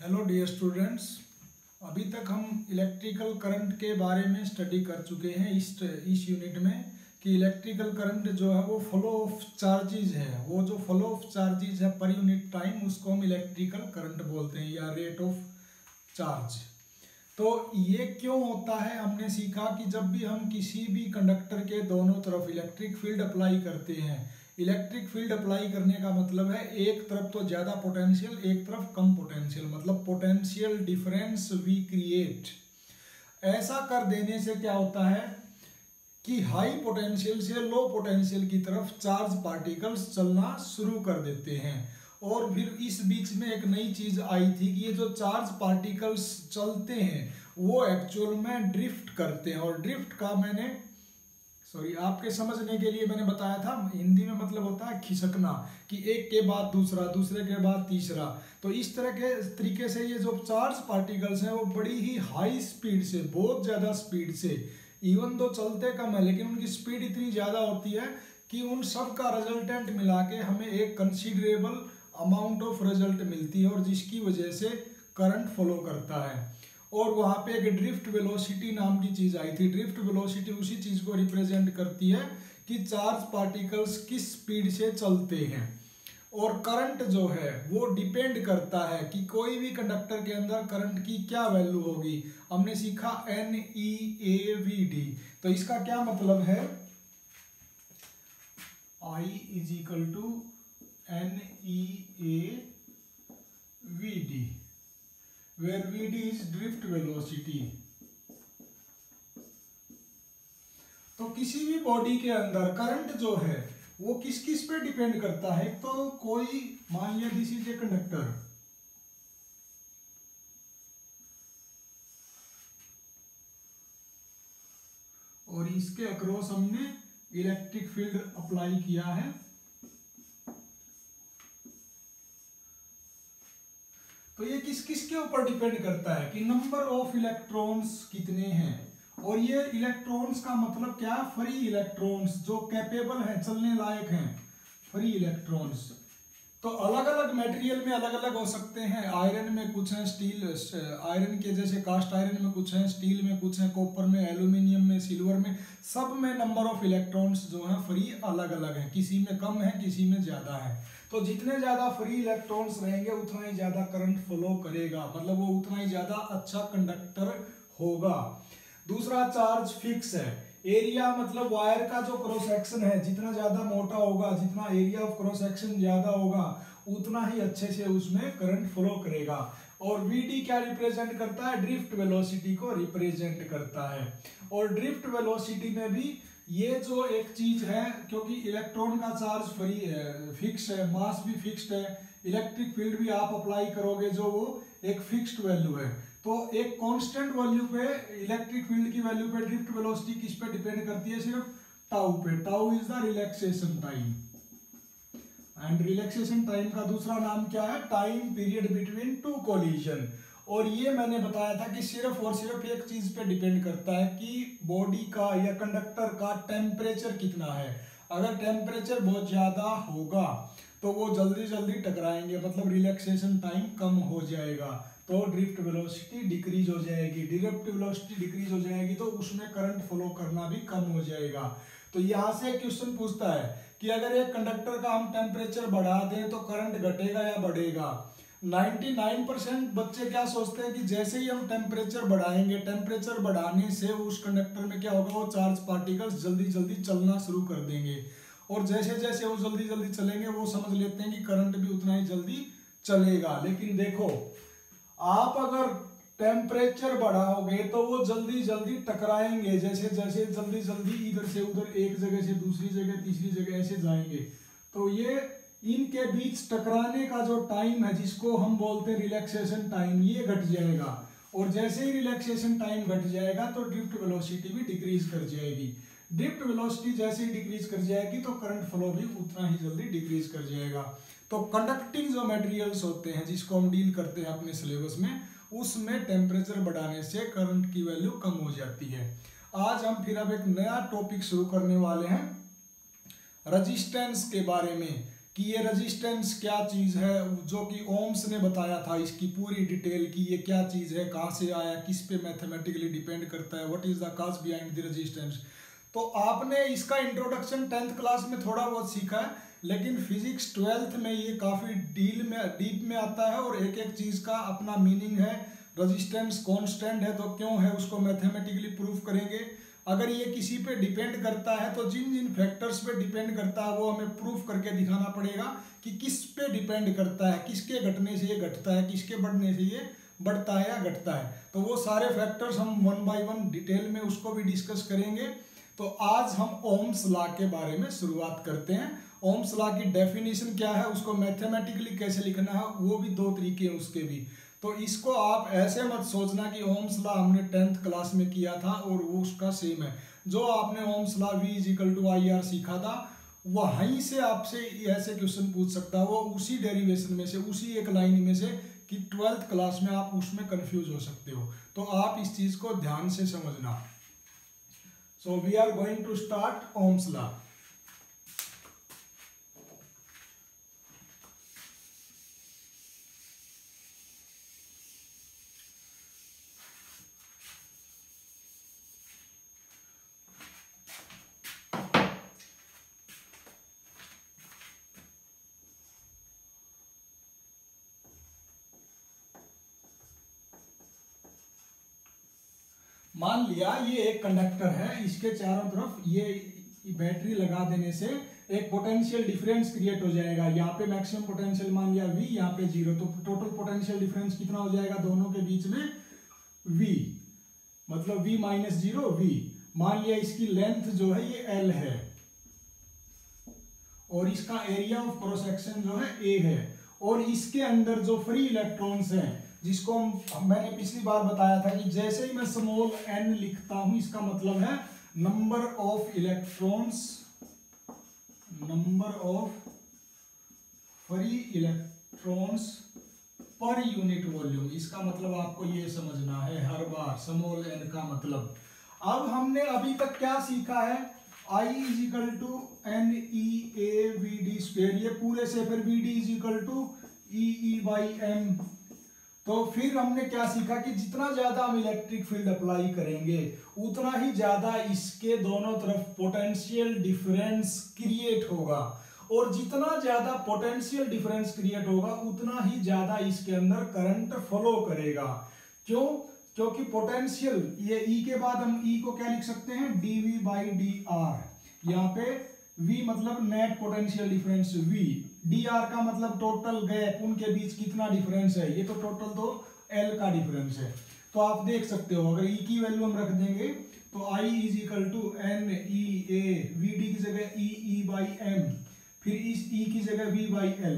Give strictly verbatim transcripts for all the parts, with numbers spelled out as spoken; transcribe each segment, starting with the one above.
Hello dear students, अभी तक हम इलेक्ट्रिकल करंट के बारे में स्टडी कर चुके हैं इस इस यूनिट में कि इलेक्ट्रिकल करंट जो है वो फ्लो ऑफ चार्जेस है। वो जो फ्लो ऑफ चार्जेस है पर यूनिट टाइम, उसको हम इलेक्ट्रिकल करंट बोलते हैं या रेट ऑफ चार्ज। तो ये क्यों होता है, हमने सीखा कि जब भी हम किसी भी कंडक्टर के दोनों तरफ इलेक्ट्रिक फील्ड अप्लाई करते हैं, इलेक्ट्रिक फील्ड अप्लाई करने का मतलब है एक तरफ तो ज़्यादा पोटेंशियल, एक तरफ कम पोटेंशियल, मतलब पोटेंशियल डिफरेंस वी क्रिएट। ऐसा कर देने से क्या होता है कि हाई पोटेंशियल से लो पोटेंशियल की तरफ चार्ज पार्टिकल्स चलना शुरू कर देते हैं। और फिर इस बीच में एक नई चीज आई थी कि ये जो चार्ज पार्टिकल्स चलते हैं वो एक्चुअल में ड्रिफ्ट करते हैं। और ड्रिफ्ट का मैंने सॉरी आपके समझने के लिए मैंने बताया था, हिंदी में मतलब होता है खिसकना, कि एक के बाद दूसरा, दूसरे के बाद तीसरा। तो इस तरह के तरीके से ये जो चार्ज पार्टिकल्स हैं वो बड़ी ही हाई स्पीड से, बहुत ज़्यादा स्पीड से, इवन दो चलते कम है लेकिन उनकी स्पीड इतनी ज़्यादा होती है कि उन सब का रिजल्टेंट मिला के हमें एक कंसिडरेबल अमाउंट ऑफ रिजल्ट मिलती है, और जिसकी वजह से करंट फ्लो करता है। और वहाँ पे एक ड्रिफ्ट वेलोसिटी नाम की चीज़ आई थी। ड्रिफ्ट वेलोसिटी उसी चीज़ को रिप्रेजेंट करती है कि चार्ज पार्टिकल्स किस स्पीड से चलते हैं। और करंट जो है वो डिपेंड करता है कि कोई भी कंडक्टर के अंदर करंट की क्या वैल्यू होगी। हमने सीखा n E A we d. तो इसका क्या मतलब है, I is equal to N E A we d, where V D is drift velocity। तो किसी भी बॉडी के अंदर करंट जो है वो किस किस पे डिपेंड करता है। तो कोई मान लिया दिस इज ए कंडक्टर, और इसके अक्रॉस हमने इलेक्ट्रिक फील्ड अप्लाई किया है। तो ये किस किस के ऊपर डिपेंड करता है कि नंबर ऑफ इलेक्ट्रॉन्स कितने हैं। और ये इलेक्ट्रॉन्स का मतलब क्या, फ्री इलेक्ट्रॉन्स जो कैपेबल हैं, चलने लायक हैं, फ्री इलेक्ट्रॉन्स। तो अलग अलग मटेरियल में अलग अलग हो सकते हैं। आयरन में कुछ हैं, स्टील आयरन के जैसे कास्ट आयरन में कुछ हैं, स्टील में कुछ हैं, कॉपर में, एल्यूमिनियम में, सिल्वर में, सब में नंबर ऑफ इलेक्ट्रॉन्स जो हैं फ्री अलग अलग हैं। किसी में कम है, किसी में ज़्यादा है। तो जितने ज़्यादा फ्री इलेक्ट्रॉन्स रहेंगे उतना ही ज़्यादा करंट फ्लो करेगा, मतलब वो उतना ही ज़्यादा अच्छा कंडक्टर होगा। दूसरा, चार्ज फिक्स है। एरिया मतलब वायर का जो क्रॉस सेक्शन है, जितना ज्यादा मोटा होगा, जितना एरिया ऑफ क्रॉस सेक्शन ज्यादा होगा, उतना ही अच्छे से उसमें करंट फ्लो करेगा। और वीडी क्या रिप्रेजेंट करता है, ड्रिफ्ट वेलोसिटी को रिप्रेजेंट करता है। और ड्रिफ्ट वेलोसिटी में भी ये जो एक चीज है, क्योंकि इलेक्ट्रॉन का चार्ज फ्री है, फिक्स है, मास भी फिक्स्ड है, इलेक्ट्रिक फील्ड भी आप अप्लाई करोगे जो वो एक फिक्स्ड वैल्यू है। तो एक कांस्टेंट वैल्यू पे, इलेक्ट्रिक फील्ड की वैल्यू पे ड्रिफ्ट वेलोसिटी किस पे डिपेंड करती है, सिर्फ टाउ पे। Tau is the relaxation time, and relaxation time का दूसरा नाम क्या है, time period between two collision. और ये मैंने बताया था कि सिर्फ और सिर्फ एक चीज पे डिपेंड करता है कि बॉडी का या कंडक्टर का टेम्परेचर कितना है। अगर टेम्परेचर बहुत ज्यादा होगा तो वो जल्दी जल्दी टकराएंगे, मतलब रिलैक्सेशन टाइम कम हो जाएगा, तो ड्रिफ्ट वेलोसिटी डिक्रीज हो जाएगी। ड्रिफ्ट वेलोसिटी डिक्रीज हो जाएगी तो उसमें करंट फ्लो करना भी कम हो जाएगा। तो यहाँ से क्वेश्चन पूछता है कि अगर एक कंडक्टर का हम टेम्परेचर बढ़ा दें तो करंट घटेगा या बढ़ेगा। निन्यानवे परसेंट बच्चे क्या सोचते हैं कि जैसे ही हम टेम्परेचर बढ़ाएंगे, टेम्परेचर बढ़ाने से उस कंडक्टर में क्या होगा, वो चार्ज पार्टिकल्स जल्दी जल्दी चलना शुरू कर देंगे, और जैसे जैसे वो जल्दी जल्दी चलेंगे वो समझ लेते हैं कि करंट भी उतना ही जल्दी चलेगा। लेकिन देखो, आप अगर टेम्परेचर बढ़ाओगे तो वो जल्दी जल्दी टकराएंगे, जैसे जैसे जल्दी जल्दी इधर से उधर, एक जगह से दूसरी जगह, तीसरी जगह ऐसे जाएंगे। तो ये इनके बीच टकराने का जो टाइम है, जिसको हम बोलते हैं रिलैक्सेशन टाइम, ये घट जाएगा। और जैसे ही रिलैक्सेशन टाइम घट जाएगा तो ड्रिफ्ट वेलोसिटी भी डिक्रीज कर जाएगी। ड्रिफ्ट वेलोसिटी जैसे ही डिक्रीज कर जाएगी तो करंट फ्लो भी उतना ही जल्दी डिक्रीज कर जाएगा। तो कंडक्टिंग जो मटेरियल्स होते हैं, जिसको हम डील करते हैं अपने सिलेबस में, उसमें टेम्परेचर बढ़ाने से करंट की वैल्यू कम हो जाती है। आज हम फिर अब एक नया टॉपिक शुरू करने वाले हैं, रेजिस्टेंस के बारे में, कि ये रेजिस्टेंस क्या चीज़ है, जो कि ओम्स ने बताया था इसकी पूरी डिटेल की ये क्या चीज़ है, कहाँ से आया, किस पे मैथमेटिकली डिपेंड करता है, what is the cause behind the resistance. तो आपने इसका इंट्रोडक्शन टेंथ क्लास में थोड़ा बहुत सीखा है, लेकिन फिजिक्स ट्वेल्थ में ये काफ़ी डील में डीप में आता है और एक एक चीज़ का अपना मीनिंग है। रेजिस्टेंस कांस्टेंट है तो क्यों है उसको मैथमेटिकली प्रूव करेंगे। अगर ये किसी पे डिपेंड करता है तो जिन जिन फैक्टर्स पे डिपेंड करता है वो हमें प्रूफ करके दिखाना पड़ेगा कि किस पे डिपेंड करता है, किसके घटने से ये घटता है, किसके बढ़ने से ये बढ़ता है या घटता है। तो वो सारे फैक्टर्स हम वन बाय वन डिटेल में उसको भी डिस्कस करेंगे। तो आज हम ओम्स लॉ के बारे में शुरुआत करते हैं। ओम्स लॉ की डेफिनेशन क्या है, उसको मैथमेटिकली कैसे लिखना है, वो भी दो तरीके हैं उसके भी। तो इसको आप ऐसे मत सोचना कि ओम्स लॉ हमने टेंथ क्लास में किया था और वो उसका सेम है। जो आपने Ohm's law V is equal to I R सीखा था वहीं से आपसे ऐसे क्वेश्चन पूछ सकता है, वो उसी डेरिवेशन में से, उसी एक लाइन में से कि ट्वेल्थ क्लास में आप उसमें कंफ्यूज हो सकते हो। तो आप इस चीज को ध्यान से समझना। So we are going to start Ohm's law. मान लिया ये एक कंडक्टर है, इसके चारों तरफ ये बैटरी लगा देने से एक पोटेंशियल डिफरेंस क्रिएट हो जाएगा। यहाँ पे मैक्सिमम पोटेंशियल मान लिया V, यहाँ पे जीरो, तो टोटल पोटेंशियल डिफरेंस कितना हो जाएगा दोनों के बीच में V, मतलब V माइनस जीरो V। मान लिया इसकी लेंथ जो है ये L है और इसका एरिया ऑफ क्रॉस सेक्शन जो है A है, और इसके अंदर जो फ्री इलेक्ट्रॉन्स हैं जिसको हम, मैंने पिछली बार बताया था कि जैसे ही मैं स्मॉल n लिखता हूं इसका मतलब है number of electrons, number of free electrons per unit volume. इसका मतलब आपको ये समझना है हर बार स्मॉल n का मतलब। अब हमने अभी तक क्या सीखा है, I is equal to N E A we d square, ये पूरे से फिर v D is equal to e E by m. तो फिर हमने क्या सीखा कि जितना ज्यादा हम इलेक्ट्रिक फील्ड अप्लाई करेंगे उतना ही ज्यादा इसके दोनों तरफ पोटेंशियल डिफरेंस क्रिएट होगा, और जितना ज्यादा पोटेंशियल डिफरेंस क्रिएट होगा उतना ही ज्यादा इसके अंदर करंट फ्लो करेगा। क्यों? क्योंकि पोटेंशियल, ये E के बाद हम E को क्या लिख सकते हैं, dV बाई डी आर। यहाँ पे V मतलब net potential difference V, dr का मतलब टोटल गैप, उनके बीच कितना डिफरेंस है, ये तो टोटल तो L का डिफरेंस है। तो आप देख सकते हो अगर E की वैल्यू हम रख देंगे तो I is equal to N E A, we D की जगह E E बाई एम, फिर इस E की जगह V बाई L।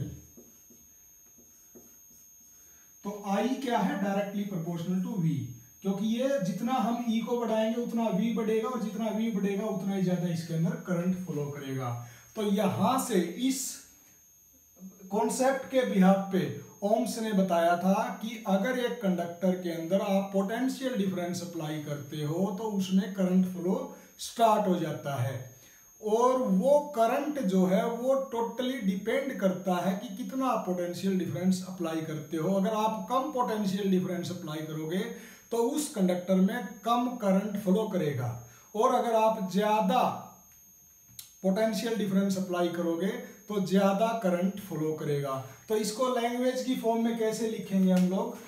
तो I क्या है, डायरेक्टली प्रोपोर्शनल टू V, क्योंकि ये जितना हम E को बढ़ाएंगे उतना V बढ़ेगा, और जितना V बढ़ेगा उतना ही ज्यादा इसके अंदर करंट फ्लो करेगा। तो यहां से इस कॉन्सेप्ट के बिहाफ पे ओम्स ने बताया था कि अगर एक कंडक्टर के अंदर आप पोटेंशियल डिफरेंस अप्लाई करते हो तो उसमें करंट फ्लो स्टार्ट हो जाता है, और वो करंट जो है वो टोटली डिपेंड करता है कि कितना आप पोटेंशियल डिफरेंस अप्लाई करते हो। अगर आप कम पोटेंशियल डिफरेंस अप्लाई करोगे तो उस कंडक्टर में कम करंट फ्लो करेगा, और अगर आप ज्यादा पोटेंशियल डिफरेंस अप्लाई करोगे तो ज्यादा करंट फ्लो करेगा। तो इसको लैंग्वेज की फॉर्म में कैसे लिखेंगे हम लोग,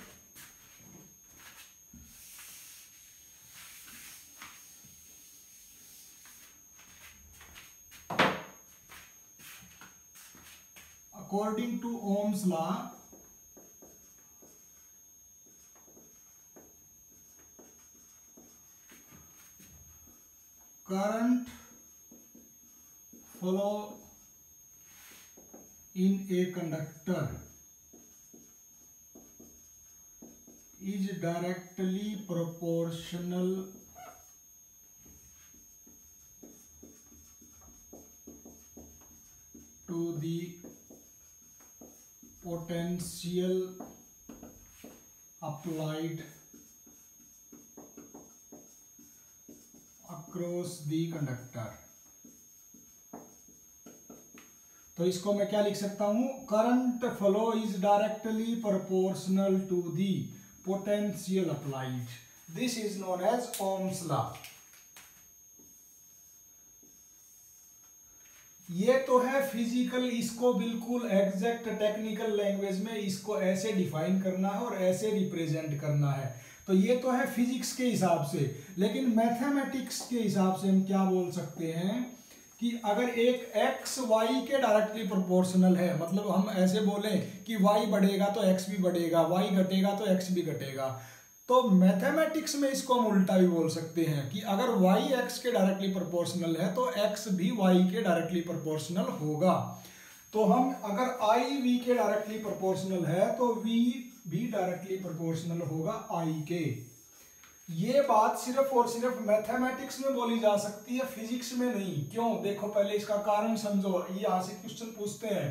according to Ohm's law current flow in a conductor is directly proportional to the potential applied across the conductor। तो इसको मैं क्या लिख सकता हूं, current flow is directly proportional to the potential applied, this is known as Ohm's law. ये तो है फिजिकल, इसको बिल्कुल एग्जैक्ट टेक्निकल लैंग्वेज में इसको ऐसे डिफाइन करना है और ऐसे रिप्रेजेंट करना है। तो ये तो है फिजिक्स के हिसाब से, लेकिन मैथमेटिक्स के हिसाब से हम क्या बोल सकते हैं कि अगर एक x y के डायरेक्टली प्रोपोर्शनल है, मतलब हम ऐसे बोलें कि y बढ़ेगा तो x भी बढ़ेगा, y घटेगा तो x भी घटेगा, तो मैथमेटिक्स में इसको हम उल्टा भी बोल सकते हैं कि अगर y x के डायरेक्टली प्रोपोर्शनल है तो x भी y के डायरेक्टली प्रोपोर्शनल होगा। तो हम अगर I v के डायरेक्टली प्रोपोर्शनल है तो v भी डायरेक्टली प्रोपोर्शनल होगा I के। ये बात सिर्फ और सिर्फ मैथमेटिक्स में बोली जा सकती है, फिजिक्स में नहीं। क्यों? देखो पहले इसका कारण समझो। ये यहाँ से क्वेश्चन पूछते हैं,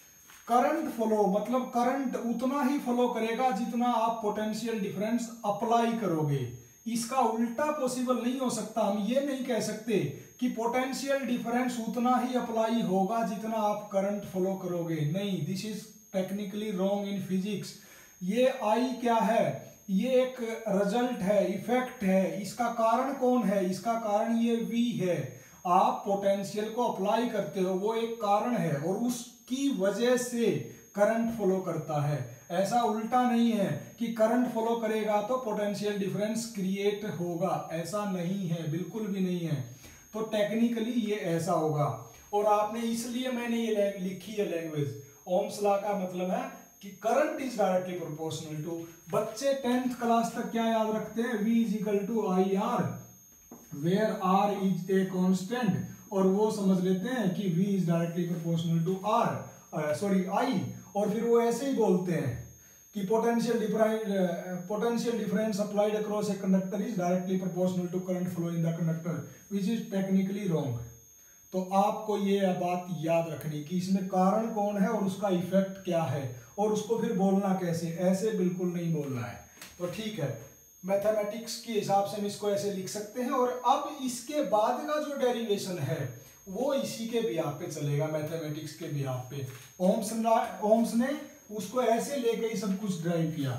करंट फ्लो मतलब करंट उतना ही फ्लो करेगा जितना आप पोटेंशियल डिफरेंस अप्लाई करोगे। इसका उल्टा पॉसिबल नहीं हो सकता। हम ये नहीं कह सकते कि पोटेंशियल डिफरेंस उतना ही अप्लाई होगा जितना आप करंट फ्लो करोगे, नहीं, this is technically wrong in physics. ये आई क्या है? ये एक रिजल्ट है, इफेक्ट है। इसका कारण कौन है? इसका कारण ये V है। आप पोटेंशियल को अप्लाई करते हो, वो एक कारण है और उसकी वजह से करंट फ्लो करता है। ऐसा उल्टा नहीं है कि करंट फ्लो करेगा तो पोटेंशियल डिफरेंस क्रिएट होगा, ऐसा नहीं है, बिल्कुल भी नहीं है। तो टेक्निकली ये ऐसा होगा। और आपने इसलिए मैंने ये लिखी है लैंग्वेज, ओम्स लॉ का मतलब है कि current is directly proportional to. बच्चे टेंथ क्लास तक क्या याद रखते हैं? V is equal to I R, where R is a constant, और वो समझ लेते हैं कि V is directly proportional to R, sorry I, और फिर वो ऐसे ही बोलते हैं कि potential difference potential difference applied across a conductor is directly proportional to current flow in the conductor, which is technically wrong. तो आपको ये बात याद रखनी कि इसमें कारण कौन है और उसका इफेक्ट क्या है, और उसको फिर बोलना कैसे, ऐसे बिल्कुल नहीं बोलना है। तो ठीक है, मैथमेटिक्स के हिसाब से हम इसको ऐसे लिख सकते हैं। और अब इसके बाद का जो डेरिवेशन है वो इसी के बिहाफ पे चलेगा, मैथमेटिक्स के बिहाफ पे। ओम्स ओम्स ने उसको ऐसे लेके ही सब कुछ ड्राइव किया।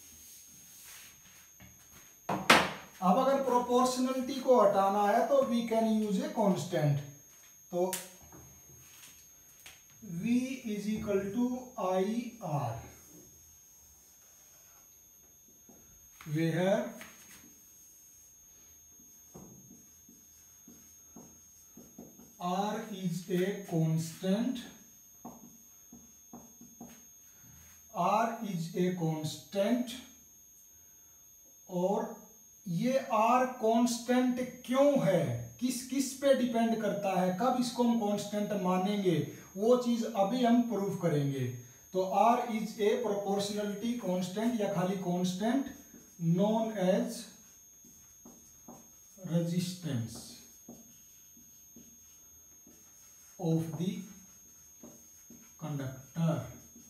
अब अगर प्रोपोर्शनलिटी को हटाना है तो we can use a constant. तो V is equal to I R, where R is a constant, R is a constant. और ये R कांस्टेंट क्यों है, किस किस पे डिपेंड करता है, कब इसको हम कांस्टेंट मानेंगे, वो चीज अभी हम प्रूफ करेंगे। तो R is a proportionality constant या खाली constant known as resistance of the conductor.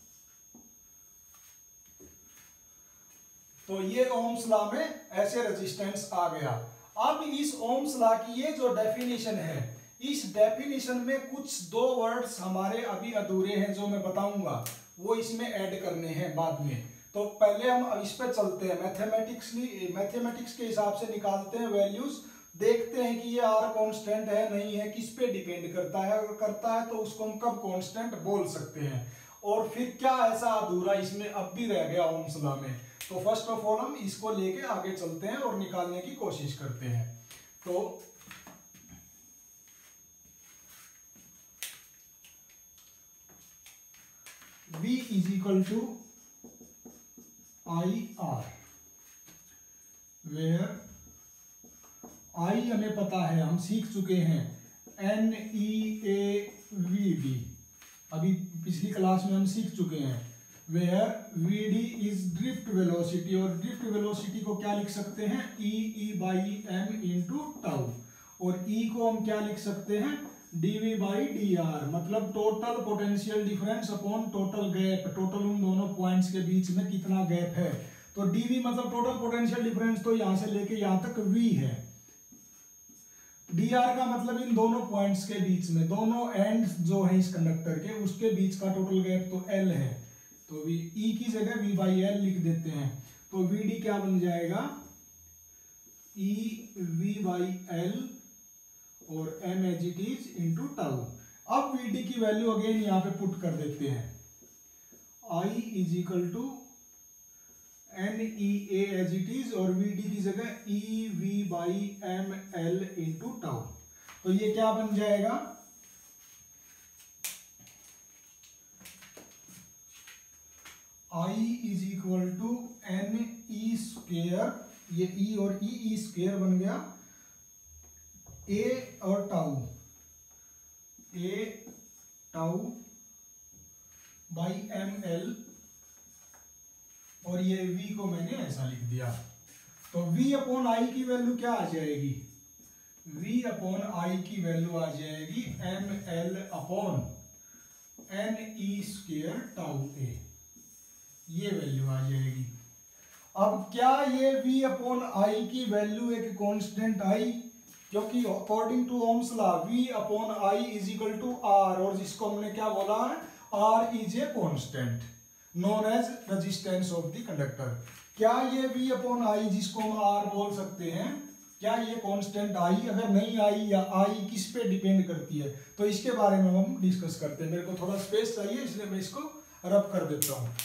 तो ये ओम्स लॉ में ऐसे रेजिस्टेंस आ गया। अब इस ओम्स लॉ की ये जो डेफिनेशन है, इस डेफिनेशन में कुछ दो वर्ड्स हमारे अभी अधूरे हैं जो मैं बताऊंगा, वो इसमें ऐड करने हैं बाद में। तो पहले हम इस पे चलते हैं, मैथमेटिक्स मैथमेटिक्स के हिसाब से निकालते हैं वैल्यूज, देखते हैं कि ये आर कांस्टेंट है नहीं है, किस पे डिपेंड करता है, अगर करता है तो उसको हम कब कांस्टेंट बोल सकते हैं, और फिर क्या ऐसा अधूरा इसमें अब भी रह गया ओम्स लॉ में। तो फर्स्ट ऑफ ऑल हम इसको लेके आगे चलते हैं और निकालने की कोशिश करते हैं। तो V is equal to I R, where I हमें पता है, हम सीख चुके हैं, N E A we D, अभी पिछली क्लास में हम सीख चुके हैं। Where V D is drift velocity, और ड्रिफ्ट वेलोसिटी को क्या लिख सकते हैं, E E by M into tau, और ई को हम क्या लिख सकते हैं, डीवी बाई डी आर, मतलब total potential difference upon total gap, total उन दोनों पॉइंट्स के बीच में कितना गैप है। तो डीवी मतलब टोटल पोटेंशियल डिफरेंस, तो यहां से लेके यहां तक वी है। डी आर का मतलब इन दोनों पॉइंट्स के बीच में, दोनों एंड्स जो है इस कंडक्टर के, उसके बीच का टोटल गैप तो एल है, तो वी ई की जगह वी बाई एल लिख देते हैं। तो वी डी क्या बन जाएगा, ई वी बाई एल और M as it is into tau. अब वी डी की वैल्यू अगेन यहाँ पे पुट कर देते हैं, I is equal to N E A as it is और वी डी की जगह E V by M L into tau. तो ये क्या बन जाएगा, I is equal to N E square, ये ई और ई ई स्क्वेयर बन गया, ए और tau, A tau by M L, और ये v को मैंने ऐसा लिख दिया। तो v अपॉन आई की वैल्यू क्या आ जाएगी, v अपॉन आई की वैल्यू आ जाएगी M L upon N E square tau A, ये वैल्यू आ जाएगी। अब क्या ये v अपॉन आई की वैल्यू एक कांस्टेंट आई, क्योंकि according to Ohm's law v upon I is equal to R, और जिसको हमने क्या बोला है, R is a constant known as resistance of the conductor. क्या ये v अपॉन आई जिसको हम r बोल सकते हैं, क्या ये कांस्टेंट आई, अगर नहीं आई या आई किस पे डिपेंड करती है, तो इसके बारे में हम डिस्कस करते हैं। मेरे को थोड़ा स्पेस चाहिए इसलिए मैं इसको रब कर देता हूं।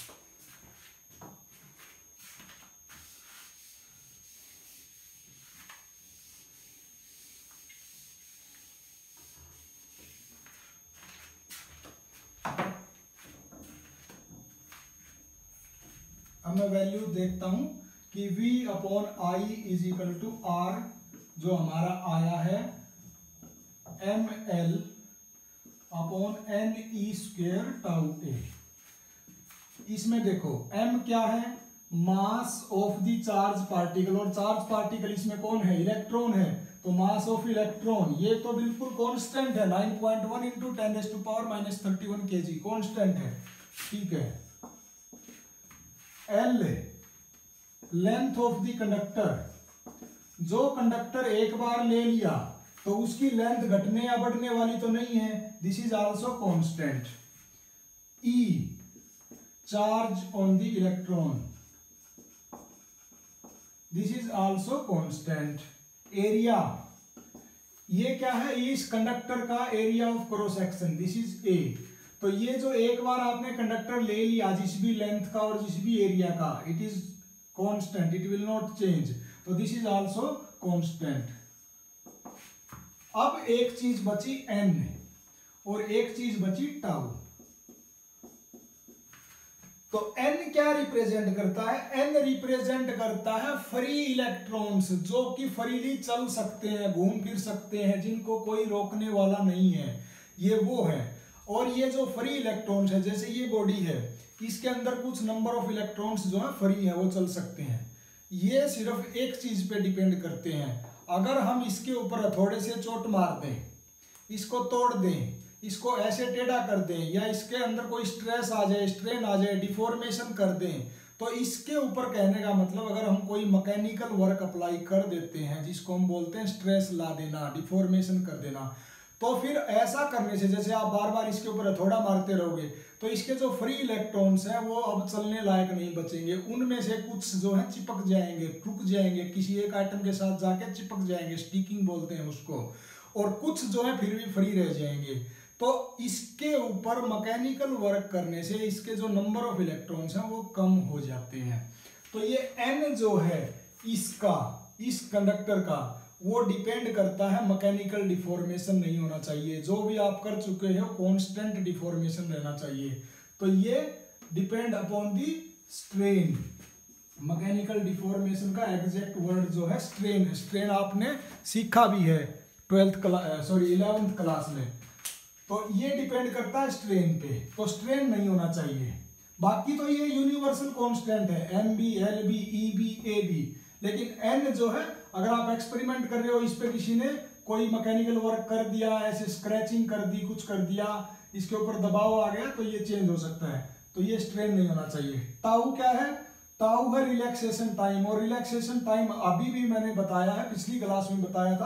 अब मैं वैल्यू देखता हूं कि v upon I is equal to R जो हमारा आया है M L upon N E square tau A. इसमें देखो m क्या है, mass of the charge particle, और चार्ज पार्टिकल इसमें कौन है, इलेक्ट्रॉन है, तो मास ऑफ इलेक्ट्रॉन ये तो बिल्कुल कांस्टेंट है, nine point one into ten raise to power minus thirty one K G constant है, ठीक है। L length of the conductor, जो कंडक्टर एक बार ले लिया तो उसकी लेंथ घटने या बढ़ने वाली तो नहीं है, this is also constant. E charge on the electron, this is also constant. Area, ये क्या है, इस कंडक्टर का area of cross section, this is A. तो ये जो एक बार आपने कंडक्टर ले लिया जिस भी लेंथ का और जिस भी एरिया का, it is constant, it will not change, तो दिस इज आल्सो कांस्टेंट। अब एक चीज बची n और एक चीज बची टाउ। तो n क्या रिप्रेजेंट करता है, n रिप्रेजेंट करता है फ्री इलेक्ट्रॉन्स जो कि फ्रीली चल सकते हैं, घूम फिर सकते हैं, जिनको कोई रोकने वाला नहीं है, ये वो है। और ये जो फ्री इलेक्ट्रॉन्स है, जैसे ये बॉडी है, इसके अंदर कुछ नंबर ऑफ इलेक्ट्रॉन्स जो है फ्री है, वो चल सकते हैं। ये सिर्फ एक चीज पे डिपेंड करते हैं, अगर हम इसके ऊपर थोड़े से चोट मार दें, इसको तोड़ दें, इसको ऐसे टेढ़ा कर दें, या इसके अंदर कोई स्ट्रेस आ जाए, स्ट्रेन आ जाए, डिफॉर्मेशन कर दें, तो इसके ऊपर कहने का मतलब अगर हम कोई मैकेनिकल वर्क अप्लाई कर देते हैं जिसको हम बोलते हैं स्ट्रेस ला देना, डिफॉर्मेशन कर देना, तो फिर ऐसा करने से, जैसे आप बार बार इसके ऊपर हथौड़ा मारते रहोगे, तो इसके जो फ्री इलेक्ट्रॉन्स हैं वो अब चलने लायक नहीं बचेंगे, उनमें से कुछ जो है चिपक जाएंगे, रुक जाएंगे, किसी एक आइटम के साथ जाके चिपक जाएंगे, स्टिकिंग बोलते हैं उसको, और कुछ जो है फिर भी फ्री रह जाएंगे। तो इसके ऊपर मैकेनिकल वर्क करने से इसके जो नंबर ऑफ इलेक्ट्रॉन्स हैं वो कम हो जाते हैं। तो ये n जो है इसका, इस कंडक्टर का, वो डिपेंड करता है, मैकेनिकल डिफॉर्मेशन नहीं होना चाहिए, जो भी आप कर चुके हो कांस्टेंट डिफॉर्मेशन रहना चाहिए। तो ये depend upon the strain, mechanical deformation का एग्जैक्ट वर्ड जो है स्ट्रेन, स्ट्रेन आपने सीखा भी है twelfth class sorry eleventh class में। तो ये डिपेंड करता है स्ट्रेन पे, तो स्ट्रेन नहीं होना चाहिए। बाकी तो ये यूनिवर्सल कांस्टेंट है, M B, L B, E B, A B, लेकिन एन जो है, अगर आप एक्सपेरिमेंट कर रहे हो, इस पे किसी ने कोई मैकेनिकल वर्क कर दिया, ऐसे स्क्रैचिंग कर दी, कुछ कर दिया, इसके ऊपर दबाव आ गया, तो ये चेंज हो सकता है, तो ये स्ट्रेन नहीं होना चाहिए। टाउ क्या है, टाउ है रिलैक्सेशन टाइम, और रिलैक्सेशन टाइम अभी भी मैंने बताया है, पिछली क्लास में बताया था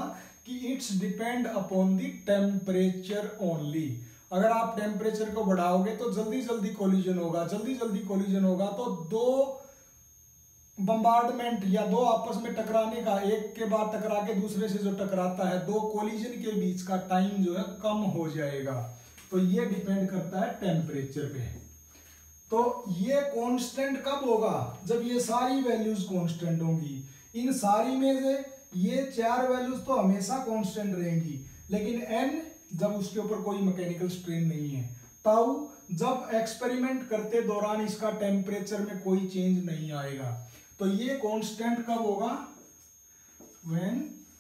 कि it's depend upon the temperature only. अगर आप टेम्परेचर को बढ़ाओगे तो जल्दी जल्दी कोलिजन होगा, जल्दी जल्दी कोलिजन होगा तो दो बम्बार्डमेंट या दो आपस में टकराने का, एक के बाद टकरा के दूसरे से जो टकराता है, दो कोलिजन के बीच का टाइम जो है कम हो जाएगा। तो ये डिपेंड करता है टेम्परेचर पे। तो ये कांस्टेंट कब होगा? जब ये सारी वैल्यूज कांस्टेंट होंगी। इन सारी में से ये चार वैल्यूज तो हमेशा कांस्टेंट रहेंगी, लेकिन n जब उसके ऊपर कोई मैकेनिकल स्ट्रेन नहीं है, ताऊ जब एक्सपेरिमेंट करते दौरान इसका टेम्परेचर में कोई चेंज नहीं आएगा। तो ये कांस्टेंट कब होगा? When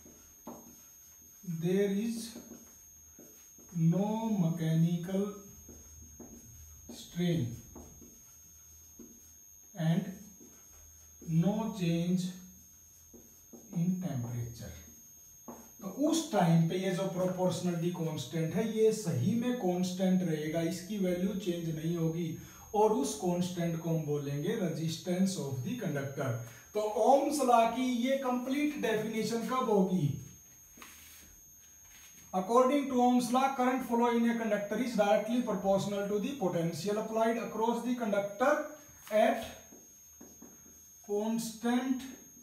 there is no mechanical strain and no change in temperature. तो उस टाइम पे ये जो प्रोपोर्शनलिटी कांस्टेंट है ये सही में कांस्टेंट रहेगा, इसकी वैल्यू चेंज नहीं होगी, और उस कांस्टेंट को हम बोलेंगे रेजिस्टेंस ऑफ द कंडक्टर। तो ओम्स लॉ की ये कंप्लीट डेफिनेशन कब होगी? According to Ohm's law, current flow in a conductor is directly proportional to the potential applied across the conductor at constant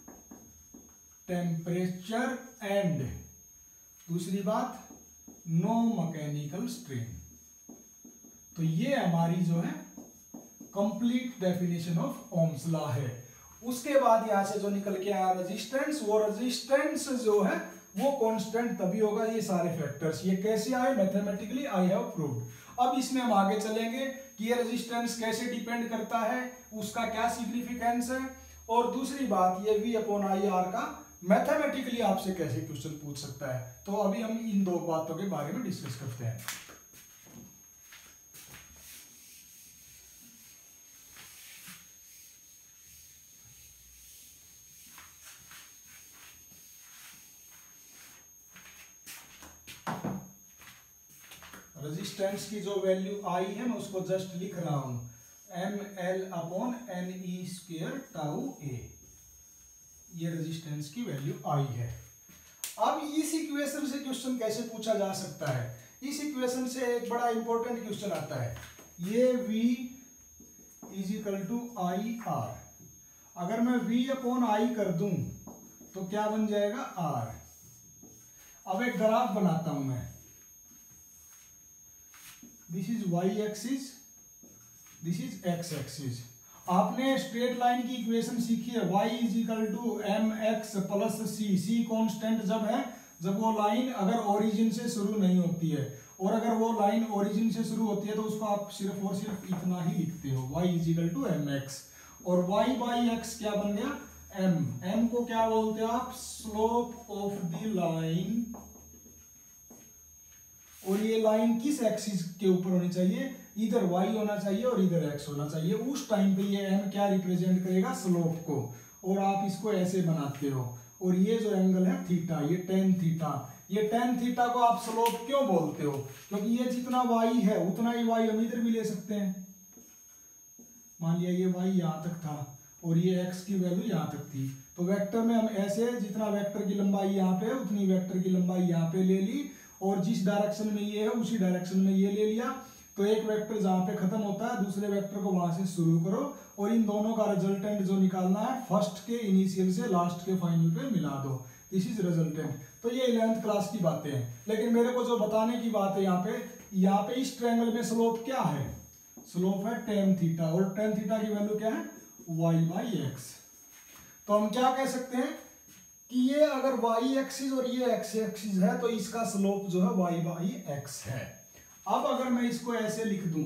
temperature and दूसरी बात no mechanical strain. तो ये हमारी जो है complete definition of Ohm's law है। उसके बाद यहां से जो निकल के आया रेजिस्टेंस, वो रेजिस्टेंस जो है वो कांस्टेंट तभी होगा, ये सारे फैक्टर्स। ये कैसे आए? Mathematically I have proved. अब इसमें हम आगे चलेंगे कि ये रेजिस्टेंस कैसे डिपेंड करता है, उसका क्या सिग्निफिकेंस है, और दूसरी बात ये वी अपॉन आई आर का मैथमेटिकली आपसे कैसे क्वेश्चन पूछ सकता है। तो अभी हम इन दो बातों के बारे में डिस्कस करते हैं। रेजिस्टेंस की जो वैल्यू आई है मैं उसको जस्ट लिख रहा हूं, M L upon N E square tau A. ये रेजिस्टेंस की वैल्यू आई है। अब इस इक्वेशन से क्वेश्चन कैसे पूछा जा सकता है? इस इक्वेशन से एक बड़ा इंपॉर्टेंट क्वेश्चन आता है। ये V is equal to I R, अगर मैं V अपॉन आई कर दूं तो क्या बन जाएगा? R। अब एक ग्राफ बनाता हूं मैं, this is y axis, this is x axis. आपने स्ट्रेट लाइन की इक्वेशन सीखी है, y is equal to M X plus C. C constant जब है जब वो लाइन अगर ओरिजिन से शुरू नहीं होती है, और अगर वो लाइन ओरिजिन से शुरू होती है तो उसको आप सिर्फ और सिर्फ इतना ही लिखते हो, y is equal to M X. और y बाई एक्स क्या बन गया? m। m को क्या बोलते हो आप? Slope of the line. और ये लाइन किस एक्सिस के ऊपर होनी चाहिए? इधर y होना चाहिए और इधर x होना चाहिए। उस टाइम पे ये m क्या रिप्रेजेंट करेगा? स्लोप को। और आप इसको ऐसे बनाते हो, और ये जो एंगल है थीटा, ये टेन थीटा। ये टेन थीटा को आप स्लोप क्यों बोलते हो? क्योंकि ये जितना y है उतना ही y हम इधर भी ले सकते हैं। मान लिया ये y यहाँ तक था और ये x की वैल्यू यहाँ तक थी, तो वेक्टर में हम ऐसे जितना वेक्टर की लंबाई यहाँ पे उतनी वेक्टर की लंबाई यहाँ पे ले ली, और जिस डायरेक्शन में ये है उसी डायरेक्शन में ये ले लिया। तो एक वेक्टर जहां पे खत्म होता है दूसरे वेक्टर को वहां से शुरू करो, और इन दोनों का रिजल्टेंट जो निकालना है फर्स्ट के इनिशियल से लास्ट के फाइनल पे मिला दो। This is resultant. तो ये इलेवेंथ क्लास की बातें हैं, लेकिन मेरे को जो बताने की बात है यहाँ पे, यहाँ पे इस ट्रायंगल में स्लोप क्या है? स्लोप है टेन थीटा, और टेन थीटा की वैल्यू क्या है? y by X. तो हम क्या कह सकते हैं कि ये अगर y एक्सिस और ये x एक्सिस है तो इसका स्लोप जो है y बाई एक्स है। अब अगर मैं इसको ऐसे लिख दूं,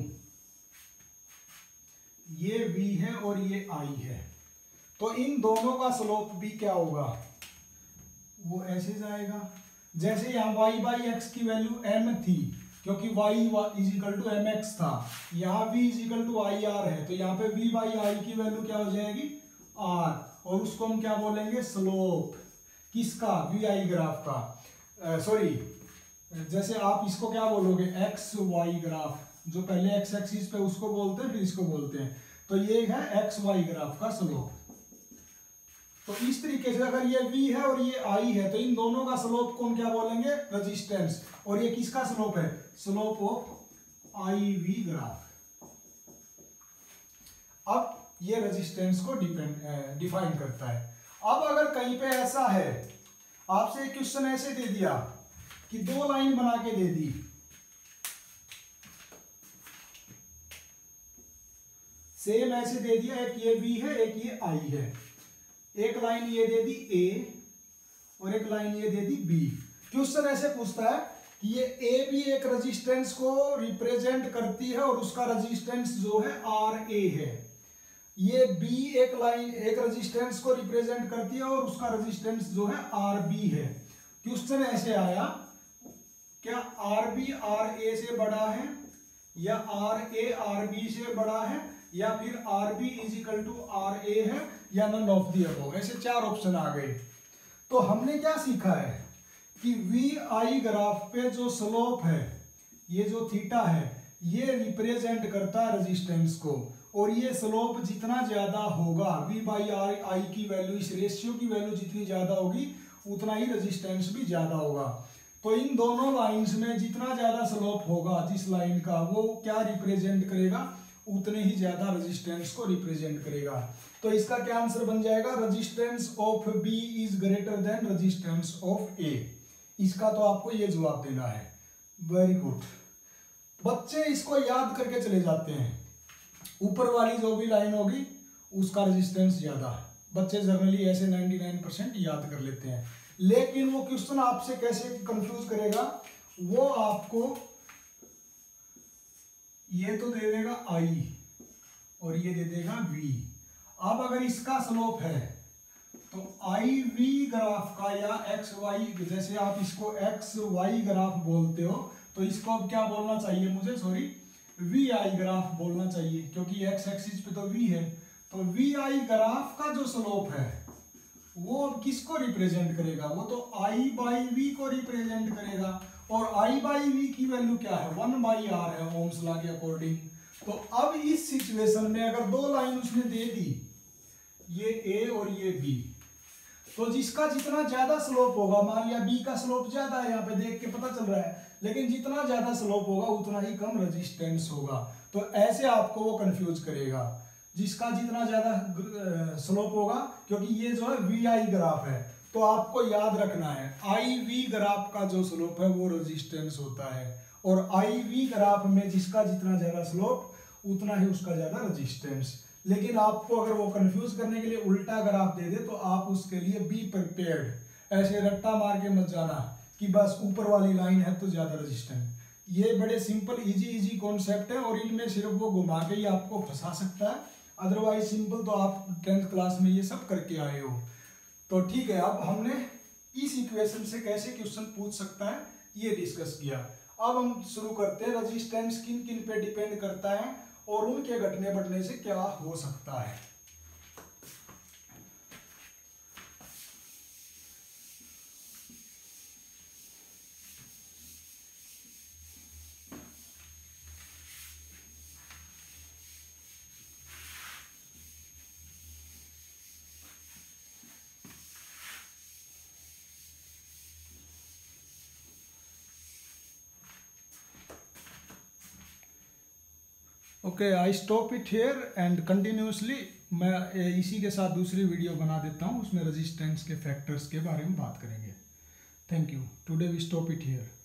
ये v है और ये i है, तो इन दोनों का स्लोप भी क्या होगा? वो ऐसे जाएगा। जैसे यहाँ y बाई एक्स की वैल्यू m थी, क्योंकि y is equal to M X था, यहाँ v is equal to I R है, तो यहाँ पे v बाई आई की वैल्यू क्या हो जाएगी? r। और उसको हम क्या बोलेंगे? स्लोप। किसका? वी आई ग्राफ का। सॉरी, जैसे आप इसको क्या बोलोगे? एक्स वाई ग्राफ, जो पहले एक्स एक्सिस पे उसको बोलते हैं फिर इसको बोलते हैं। तो ये है एक्स वाई ग्राफ का स्लोप। तो इस तरीके से अगर ये V है और ये I है तो इन दोनों का स्लोप को हम क्या बोलेंगे, रेजिस्टेंस। और ये किसका स्लोप है, slope of I V graph. अब ये रेजिस्टेंस को डिपेंड डिफाइन करता है। अब अगर कहीं पे ऐसा है, आपसे एक क्वेश्चन ऐसे दे दिया कि दो लाइन बना के दे दी, सेम ऐसे दे दिया, एक ये V है एक ये I है, एक लाइन ये दे दी A और एक लाइन ये दे दी B। क्वेश्चन ऐसे पूछता है कि ये A भी एक रेजिस्टेंस को रिप्रेजेंट करती है और उसका रेजिस्टेंस जो है आर ए है, ये B एक लाइन एक रेजिस्टेंस को रिप्रेजेंट करती है और उसका रेजिस्टेंस जो है आर बी है। क्वेश्चन ऐसे आया, क्या आर बी आर ए से बड़ा है या आर ए आर बी से बड़ा है या फिर R B is equal to R A है या नन ऑफ दी अबव। ऐसे चार ऑप्शन आ गए। तो हमने क्या सीखा है कि वी आई ग्राफ पे जो स्लोप है, ये जो थीटा है, ये रिप्रेजेंट करता है रेजिस्टेंस को, और ये स्लोप जितना ज्यादा होगा, वी बाई आर आई की वैल्यू, इस रेशियो की वैल्यू जितनी ज्यादा होगी उतना ही रेजिस्टेंस भी ज्यादा होगा। तो इन दोनों लाइंस में जितना ज्यादा स्लोप होगा जिस लाइन का, वो क्या रिप्रेजेंट करेगा, उतने ही ज्यादा रेजिस्टेंस को रिप्रेजेंट करेगा। तो इसका क्या आंसर बन जाएगा, resistance of B is greater than resistance of A. इसका तो आपको ये जवाब देना है। Very good. बच्चे इसको याद करके चले जाते हैं, ऊपर वाली जो भी लाइन होगी उसका रेजिस्टेंस ज्यादा है। बच्चे जनरली ऐसे निन्यानवे परसेंट याद कर लेते हैं, लेकिन वो क्वेश्चन आपसे कैसे कंफ्यूज करेगा, वो आपको ये तो दे देगा I और ये दे देगा V। अब अगर इसका स्लोप है तो आई वी ग्राफ का या एक्स वाई, जैसे आप इसको एक्स वाई ग्राफ बोलते हो तो इसको अब क्या बोलना चाहिए मुझे, सॉरी वी आई ग्राफ बोलना चाहिए, क्योंकि एक्स एक्सिस पे तो V है। तो वी आई ग्राफ का जो स्लोप है वो किसको रिप्रेजेंट करेगा, वो तो I बाई वी को रिप्रेजेंट करेगा। और I बाई वी की वैल्यू क्या है, वन बाई आर है ओम्स लॉ के अकॉर्डिंग। तो अब इस सिचुएशन में अगर दो लाइन उसने दे दी, ये A और ये B, तो जिसका जितना ज्यादा स्लोप होगा, मान लिया B का स्लोप ज्यादा है, यहाँ पे देख के पता चल रहा है, लेकिन जितना ज्यादा स्लोप होगा उतना ही कम रेजिस्टेंस होगा। तो ऐसे आपको वो कंफ्यूज करेगा, जिसका जितना ज्यादा स्लोप होगा, क्योंकि ये जो है वी आई ग्राफ है, तो आपको याद रखना है आई वी ग्राफ का जो स्लोप है वो रेजिस्टेंस होता है, और आई वी ग्राफ में जिसका जितना ज्यादा स्लोप उतना ही उसका ज्यादा रेजिस्टेंस। लेकिन आपको अगर वो कंफ्यूज करने के लिए उल्टा ग्राफ दे दे तो आप उसके लिए बी प्रिपेयर्ड, ऐसे रट्टा मार के मत जाना कि बस ऊपर वाली लाइन है तो ज्यादा रेजिस्टेंस। ये बड़े सिंपल इजी इजी कॉन्सेप्ट है और इनमें सिर्फ वो घुमा के ही आपको फंसा सकता है, अदरवाइज सिंपल तो आप टेंथ क्लास में ये सब करके आए हो। तो ठीक है, अब हमने इस इक्वेशन से कैसे क्वेश्चन पूछ सकता है ये डिस्कस किया। अब हम शुरू करते हैं, रेजिस्टेंस किन किन पे डिपेंड करता है और उनके घटने बढ़ने से क्या हो सकता है। Okay, I stop it here and continuously मैं इसी के साथ दूसरी वीडियो बना देता हूँ, उसमें रेजिस्टेंस के फैक्टर्स के बारे में बात करेंगे। Thank you. Today we stop it hair.